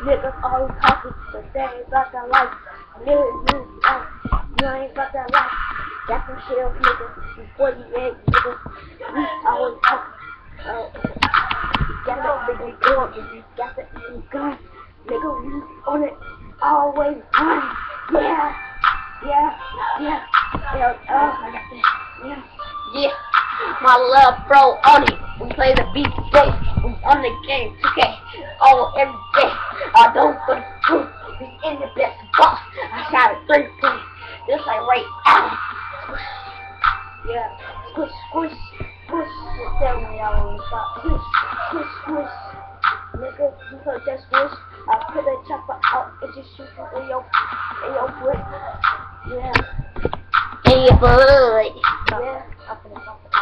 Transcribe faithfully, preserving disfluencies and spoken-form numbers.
Niggas always talking, but they ain't about that life. Niggas, you, uh, you ain't about that life. Got some shells, nigga. You forty-eight, nigga. We always talking. Uh, got that big gun, nigga. Got that big gun. Nigga, we on it. Always run. Yeah. Yeah. Yeah. Yeah. Uh, yeah. Yeah. My little bro on it. We play the beat today. We on the game today. All every day. I don't go to school. We in the best box. I shot a three point. Just like right out. Yeah. Squish, squish, squish. Just tell me I want to stop. Squish, squish, squish. Nigga, you heard that squish? I put that chopper out and just shoot you in your, in your foot. Yeah. In your blood. Yeah. I'm finna talk.